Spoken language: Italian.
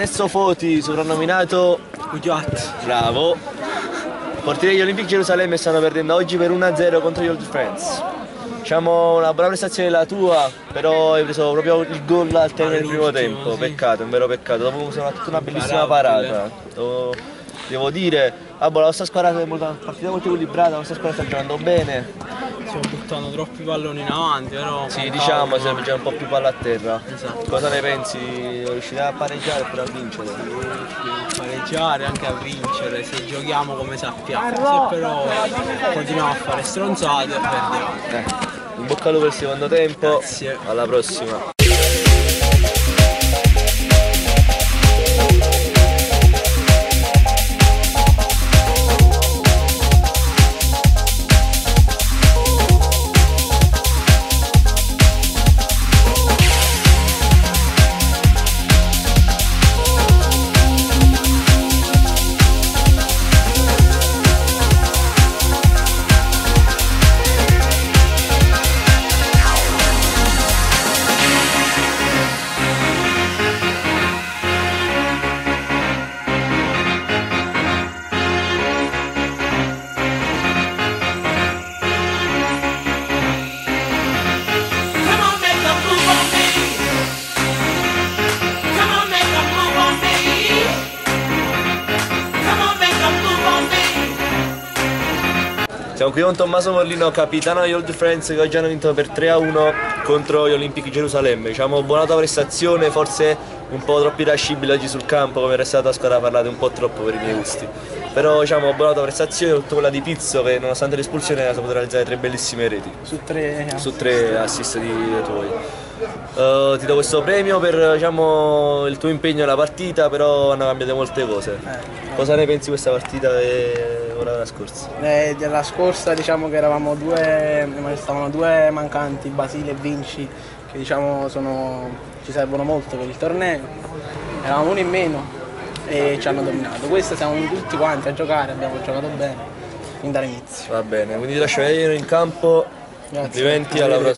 Ernesto Foti, soprannominato Ugiat. Bravo. Portiere degli Olympique Gerusalemme stanno perdendo oggi per 1-0 contro gli Old Friends. Diciamo una brava prestazione la tua, però hai preso proprio il gol al termine del primo tempo. Peccato, un vero peccato. Dopo tutta una bellissima parata. Devo dire, la nostra squadra è una partita molto equilibrata, la nostra squadra sta giocando bene. Stiamo buttando troppi palloni in avanti, però. Sì, diciamo, serve già un po' più palla a terra. Esatto. Cosa ne pensi? Riuscirà a pareggiare oppure a vincere? A pareggiare, anche a vincere, se giochiamo come sappiamo. Se però continuiamo a fare stronzate, perdiamo. In bocca al lupo per il secondo tempo. Grazie. Alla prossima. Siamo qui con Tommaso Morlino, capitano degli Old Friends, che oggi hanno vinto per 3-1 contro gli Olympique Gerusalemme. Diciamo buona tua prestazione, forse un po' troppo irascibile oggi sul campo, come resta la tua squadra parlate un po' troppo per i miei gusti. Però diciamo buona tua prestazione, soprattutto quella di Pizzo, che nonostante l'espulsione ha saputo realizzare 3 bellissime reti. Su tre assist tuoi. Ti do questo premio per diciamo, il tuo impegno nella partita, però hanno cambiato molte cose. Cosa ne pensi di questa partita e ora della scorsa? Della scorsa diciamo che eravamo stavano due mancanti, Basile e Vinci, che diciamo ci servono molto per il torneo. Eravamo uno in meno e ci hanno dominato. Questa siamo venuti tutti quanti a giocare, abbiamo giocato bene fin dall'inizio. Va bene, quindi ti lascio vedere in campo. Grazie. Complimenti, alla prossima.